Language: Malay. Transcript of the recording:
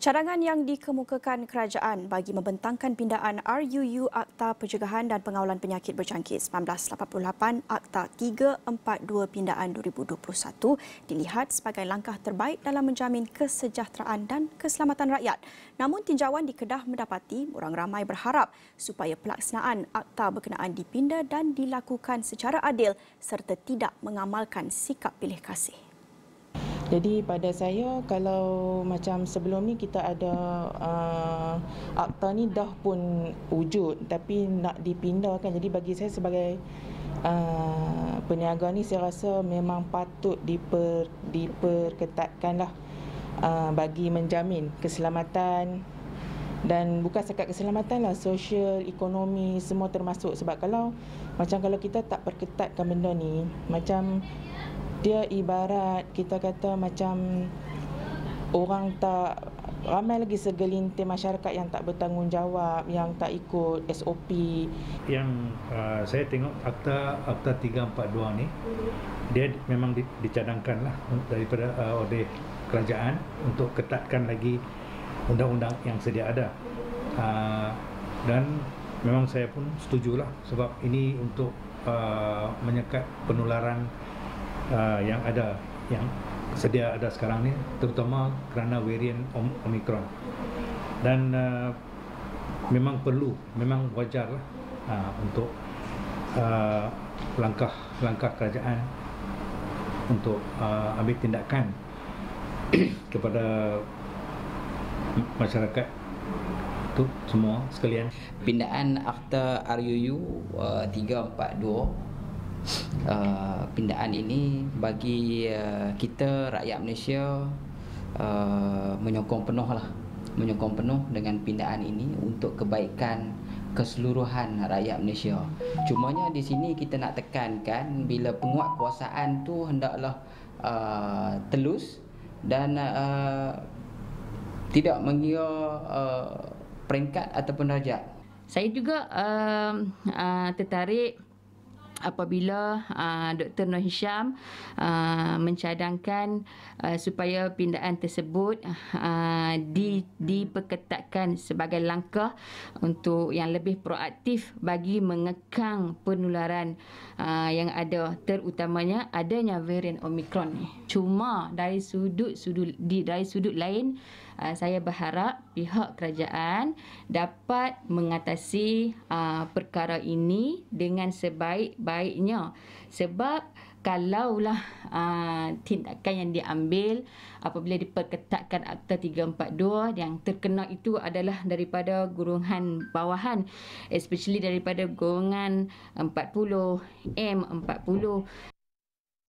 Cadangan yang dikemukakan kerajaan bagi membentangkan pindaan RUU Akta Pencegahan dan Pengawalan Penyakit Berjangkit 1988 Akta 342 Pindaan 2021 dilihat sebagai langkah terbaik dalam menjamin kesejahteraan dan keselamatan rakyat. Namun tinjauan di Kedah mendapati orang ramai berharap supaya pelaksanaan akta berkenaan dipinda dan dilakukan secara adil serta tidak mengamalkan sikap pilih kasih. Jadi pada saya, kalau macam sebelum ni kita ada akta ni dah pun wujud tapi nak dipindahkan. Jadi bagi saya sebagai peniaga ni, saya rasa memang patut diperketatkanlah bagi menjamin keselamatan. Dan bukan setakat keselamatan lah, sosial, ekonomi semua termasuk. Sebab kalau kita tak perketatkan benda ni, macam dia ibarat kita kata macam orang tak, ramai lagi segelintir masyarakat yang tak bertanggungjawab, yang tak ikut SOP. Yang saya tengok akta 342 ni, dia memang dicadangkanlah daripada oleh kerajaan untuk ketatkan lagi undang-undang yang sedia ada. Dan memang saya pun setujulah, sebab ini untuk menyekat penularan yang ada, yang sedia ada sekarang ni, terutama kerana varian Omicron. Dan memang perlu, memang wajarlah untuk langkah kerajaan untuk ambil tindakan kepada masyarakat tu semua sekalian. Pindaan akta RUU 342, pindaan ini bagi kita rakyat Malaysia menyokong penuh dengan pindaan ini untuk kebaikan keseluruhan rakyat Malaysia. Cumanya di sini kita nak tekankan, bila penguatkuasaan tu hendaklah telus dan tidak mengira peringkat ataupun darjat. Saya juga tertarik apabila Dr. Noor Hisham mencadangkan supaya pindaan tersebut diperketatkan sebagai langkah untuk yang lebih proaktif bagi mengekang penularan yang ada, terutamanya adanya varian Omicron ni. Cuma dari sudut lain, saya berharap pihak kerajaan dapat mengatasi perkara ini dengan sebaik-baiknya. Sebab kalaulah tindakan yang diambil apabila diperketatkan Akta 342, yang terkena itu adalah daripada golongan bawahan, especially daripada golongan 40, M40,